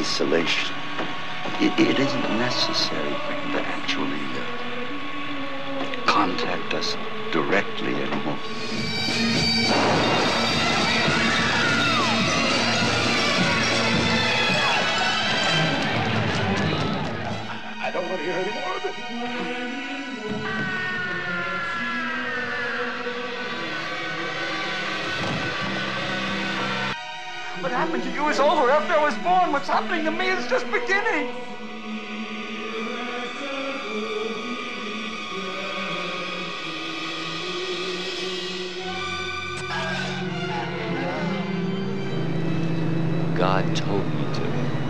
isolation. It isn't necessary for him to actually contact us directly anymore. I don't want to hear any more of it. What happened to you is over. After I was born, what's happening to me is just beginning. God told me to.